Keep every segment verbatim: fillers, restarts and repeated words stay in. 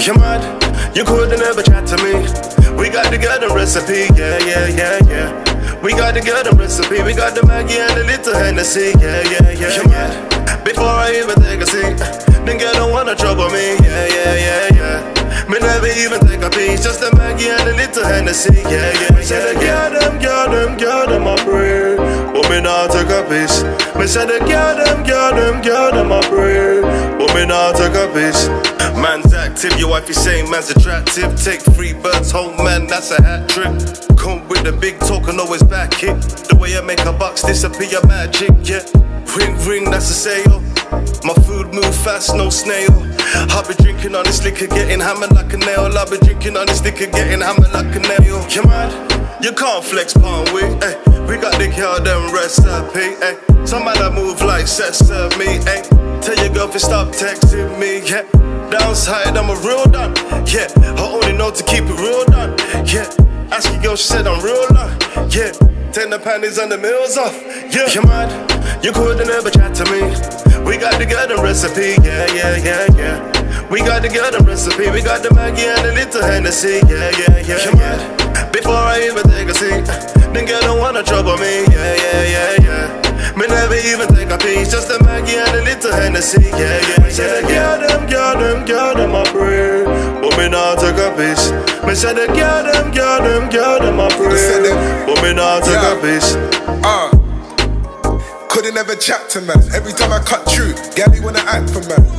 You mad? You couldn't ever chat to me. We got the garden recipe, yeah, yeah, yeah, yeah. We got the garden recipe, we got the Maggie and the little Hennessy, yeah, yeah, yeah, you yeah. Mad? Before I even take a seat, then girl don't wanna trouble me, yeah, yeah, yeah, yeah. Me never even take a piece, just the Maggie and the little Hennessy, yeah, yeah, yeah. Said the girl them, girl them, girl them a pray, but me not take a piece. Me said the girl them, girl them, girl them a pray, but me not take a piece. Man's active, your wife is saying man's attractive. Take three birds home, man, that's a hat trick. Come with the big talk and always back it. The way I make a box disappear magic, yeah. Ring, ring, that's a sale. My food move fast, no snail. I'll be drinking on this liquor, getting hammered like a nail. I'll be drinking on this liquor, getting hammered like a nail. You mad? You can't flex palm with, eh. We got the girl, them recipe, eh. Some man that move like sesame, eh. Tell your girl to stop texting me, yeah. Downside, I'm a real done, yeah. I only know to keep it real done, yeah. Ask your girl, she said I'm real done, yeah. Take the panties and the meals off, yeah. You mad? You couldn't ever chat to me. We got the garden recipe, yeah, yeah, yeah, yeah. We got the garden recipe, we got the Maggie and the little Hennessy, yeah, yeah, yeah, you yeah. Before I even take a seat, then girl don't wanna trouble me, yeah, yeah, yeah, yeah. Me never even take a piece, just the Maggie and the little Hennessy, yeah, yeah, yeah. Said the girl them, girl them, girl them a pray, but me not take a piece. Me said the girl them, girl them, girl them a pray, but me not take a piece. Uh, couldn't ever chat to man. Every time I cut through, Gabby wanna act for man.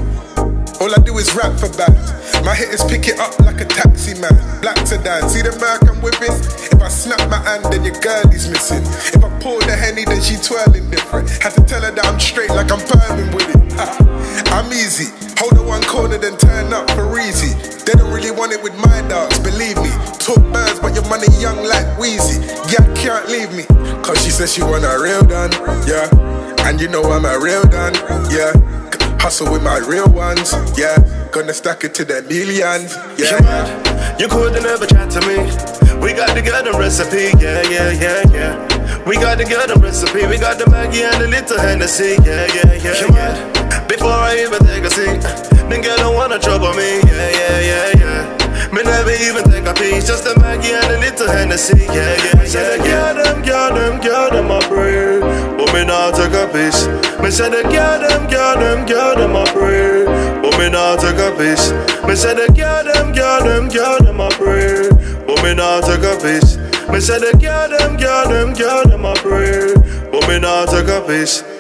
All I do is rap for bands. My hitters pick it up like a taxi man. Black sedan, see the Merc I'm whipping? If I snap my hand, then your girlie's missing. If I pour the Henny, then she twirling different. Had to tell her that I'm straight like I'm firming with it. I'm easy, hold the one corner then turn up for easy. They don't really want it with my dogs, believe me. Talk birds, but your money young like Wheezy. Yeah, can't leave me. Cause she says she want a real done, yeah. And you know I'm a real done, yeah. Hustle with my real ones, yeah. Gonna stack it to the millions, yeah. You mad? You couldn't ever chat to me. We got the garden recipe, yeah, yeah, yeah, yeah. We got the garden recipe, we got the Maggie and the little Hennessy, yeah, yeah, yeah, you yeah. Before I even take a seat, then girl don't wanna trouble me, yeah, yeah, yeah, yeah. Me never even take a piece, just the Maggie and the little Hennessy, yeah, yeah, yeah. Said the girl them, girl them, girl them a pray, but me not take a piece. Me said the girl them, girl them, girl them a pray, but me not take a piece. Me said the girl them, girl them, girl them a pray, but me not take a piece. Me said the girl them, girl them, girl them a pray, but me not take a piece.